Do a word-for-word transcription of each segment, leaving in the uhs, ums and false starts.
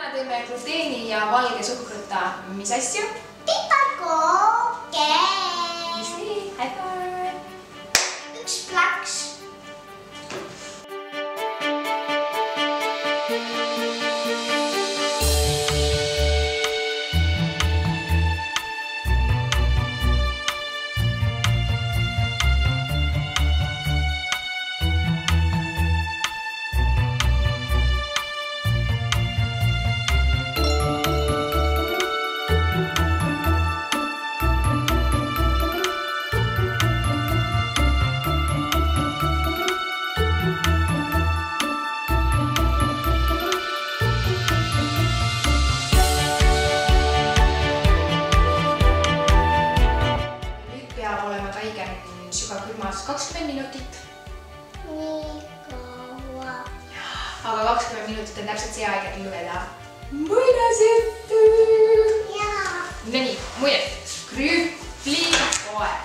teeme gluteeni ja valge suhkruta mis asju? piparkooke. Just nii, high five! Üks plaks. Sügavkülmas kakskümmend minutit. Nii kaua. Aga kakskümmend minutit on täpselt see aeg, et lugeda muinasjuttu. Jaa. No nii, muidet. Krühvlipoeg.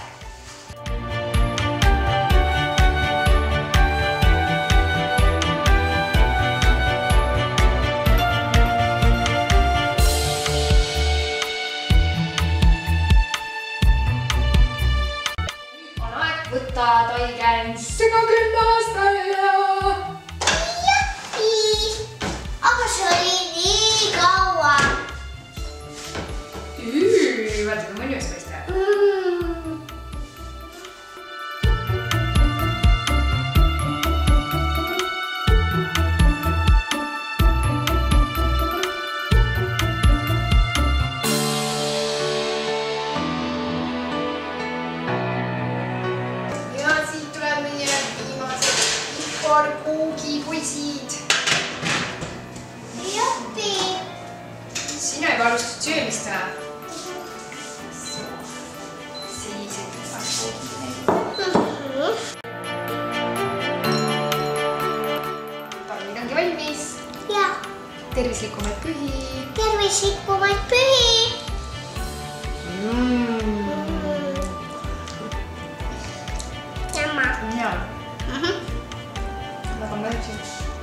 Võtta Taigen sügavkülmast välja. Jahhi. Aga see oli nii kaua. Üü, vaata kui mõnus paistab. Mm. Kuugipoisid. Joppi. Sina juba alustasid söömist täna. Sellised kuugipoisid meil. Tallinn ongi valmis. Ja. Tervislikumaid pühi. Tervislikumaid pühi. Mm. Sama. Jaa. Väga mõjused.